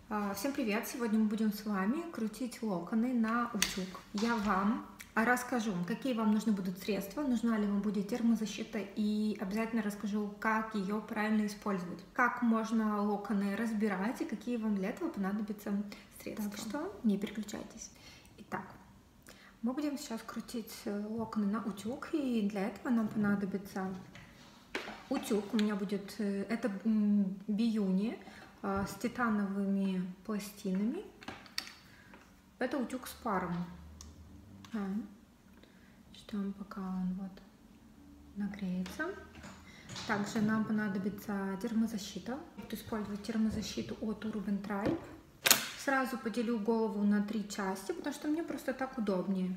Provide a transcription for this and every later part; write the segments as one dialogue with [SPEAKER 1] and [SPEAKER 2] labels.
[SPEAKER 1] Всем привет! Сегодня мы будем с вами крутить локоны на утюг. Я вам расскажу, какие вам нужны будут средства, нужна ли вам будет термозащита, и обязательно расскажу, как ее правильно использовать, как можно локоны разбирать и какие вам для этого понадобятся средства. Так что не переключайтесь. Итак, мы будем сейчас крутить локоны на утюг, и для этого нам понадобится утюг. У меня будет это Бьюни с титановыми пластинами. Это утюг с паром. Ждем, пока он вот нагреется. Также нам понадобится термозащита. Буду использовать термозащиту от Urban Tribe. Сразу поделю голову на 3 части, потому что мне просто так удобнее.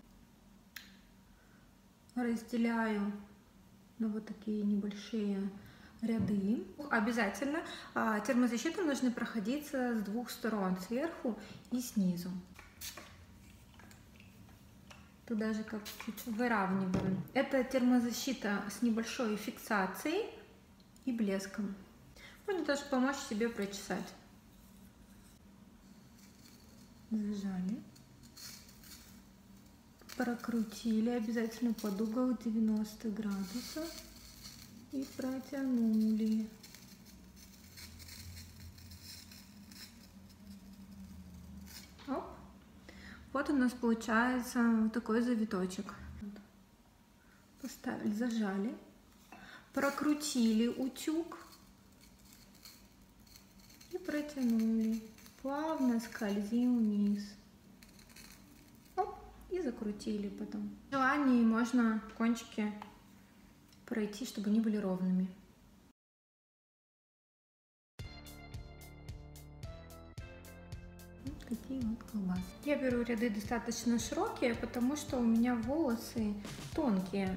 [SPEAKER 1] Разделяю на вот такие небольшие ряды. Обязательно термозащиты нужно проходиться с 2 сторон, сверху и снизу. Тут даже как чуть выравниваем. Это термозащита с небольшой фиксацией и блеском. Можно даже помочь себе прочесать. Зажали. Прокрутили обязательно под угол 90 градусов. И протянули. Оп. Вот у нас получается вот такой завиточек. Поставили, зажали, прокрутили утюг и протянули. Плавно скользим вниз. Оп. И закрутили потом. При желании можно кончики пройти, чтобы они были ровными. Вот такие вот колбасы. Я беру ряды достаточно широкие, потому что у меня волосы тонкие.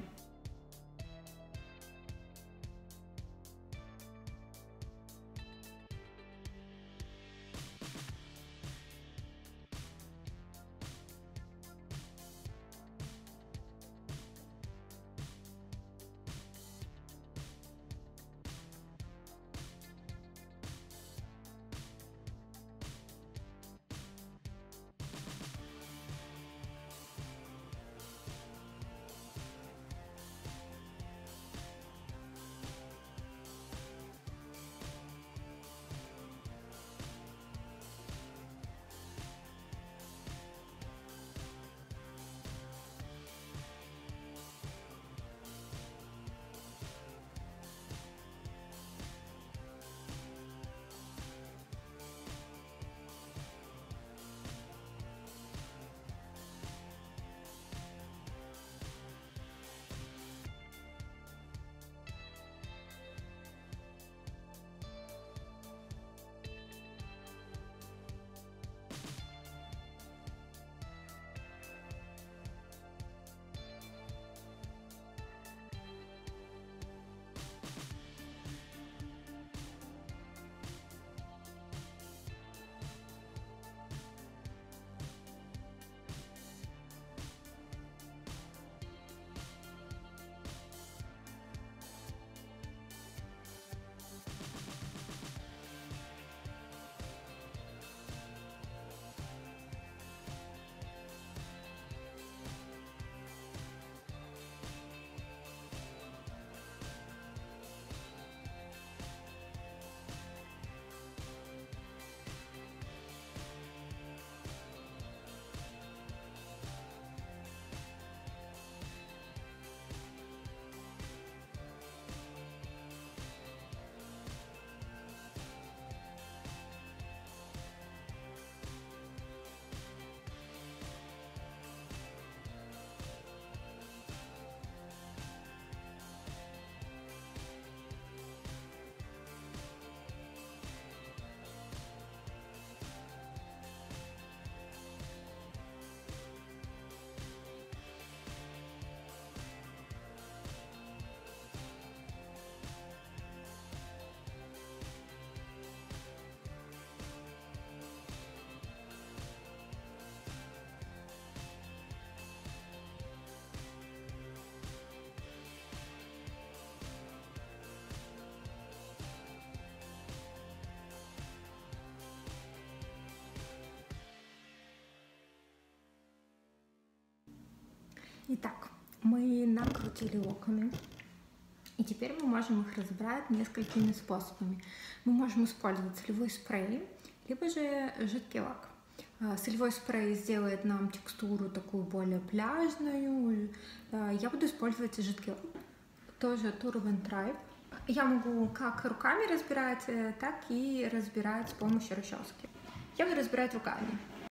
[SPEAKER 1] Итак, мы накрутили локоны, и теперь мы можем их разобрать несколькими способами. Мы можем использовать солевой спрей, либо же жидкий лак. Солевой спрей сделает нам текстуру такую более пляжную. Я буду использовать жидкий лак, тоже Turf and Tribe. Я могу как руками разбирать, так и разбирать с помощью расчески. Я буду разбирать руками.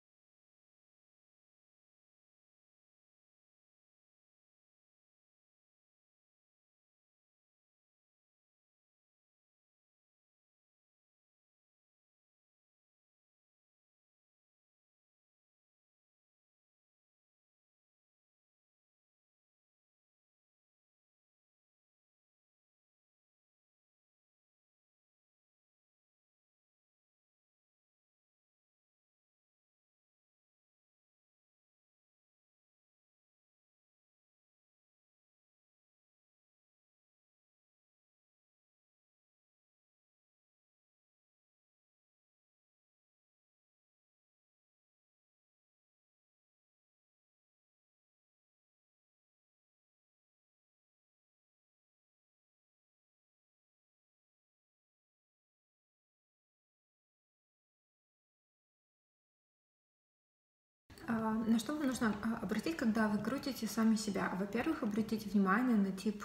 [SPEAKER 1] На что вам нужно обратить, когда вы крутите сами себя? Во-первых, обратите внимание на тип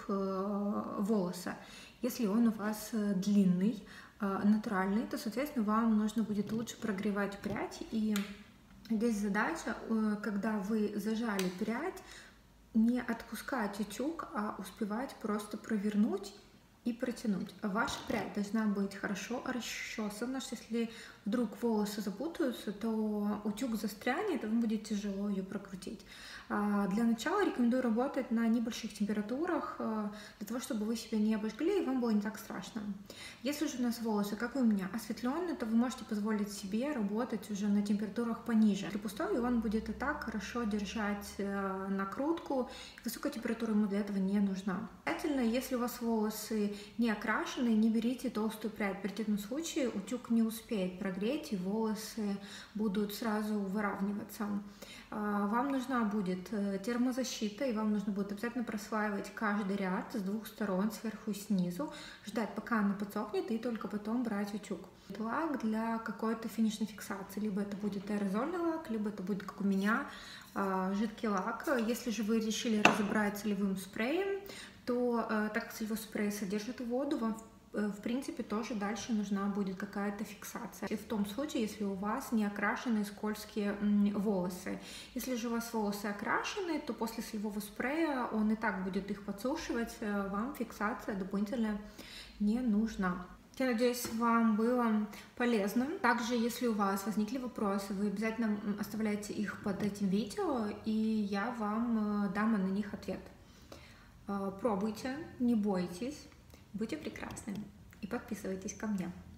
[SPEAKER 1] волоса. Если он у вас длинный, натуральный, то, соответственно, вам нужно будет лучше прогревать прядь. И здесь задача, когда вы зажали прядь, не отпускать утюг, а успевать просто провернуть и протянуть. Ваша прядь должна быть хорошо расчесана, что если вдруг волосы запутаются, то утюг застрянет, и вам будет тяжело ее прокрутить. Для начала рекомендую работать на небольших температурах, для того, чтобы вы себя не обожгли и вам было не так страшно. Если же у нас волосы, как и у меня, осветленные, то вы можете позволить себе работать уже на температурах пониже. При пустой он будет и так хорошо держать накрутку. Высокая температура ему для этого не нужна. Обязательно, если у вас волосы не окрашены, не берите толстую прядь. При этом случае утюг не успеет прогреть, и волосы будут сразу выравниваться. Вам нужна будет термозащита, и вам нужно будет обязательно прослаивать каждый ряд с двух сторон, сверху и снизу, ждать, пока она подсохнет, и только потом брать утюг. Лак для какой-то финишной фиксации. Либо это будет аэрозольный лак, либо это будет, как у меня, жидкий лак. Если же вы решили разобрать солевым спреем, то так как солевой спрей содержит воду, вам в принципе тоже дальше нужна будет какая-то фиксация. И в том случае, если у вас не окрашенные скользкие волосы. Если же у вас волосы окрашены, то после солевого спрея он и так будет их подсушивать, вам фиксация дополнительная не нужна. Я надеюсь, вам было полезно. Также, если у вас возникли вопросы, вы обязательно оставляйте их под этим видео, и я вам дам на них ответ. Пробуйте, не бойтесь, будьте прекрасны и подписывайтесь ко мне.